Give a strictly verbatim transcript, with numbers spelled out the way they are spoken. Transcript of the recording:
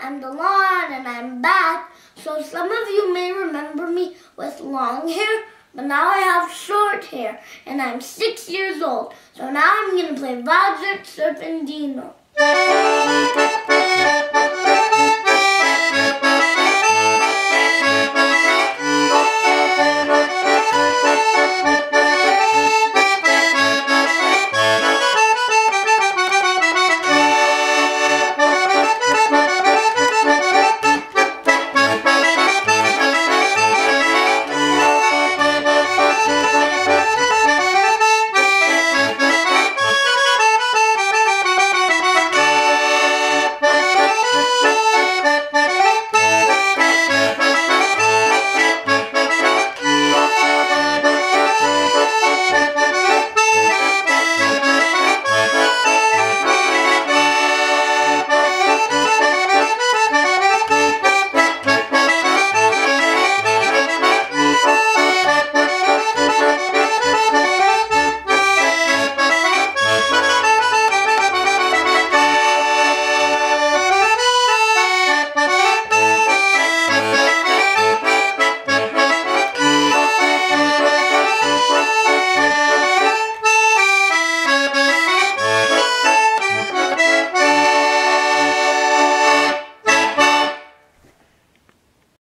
I'm the lawn and I'm back. So some of you may remember me with long hair, but now I have short hair and I'm six years old. So now I'm going to play Valzer Serpentino.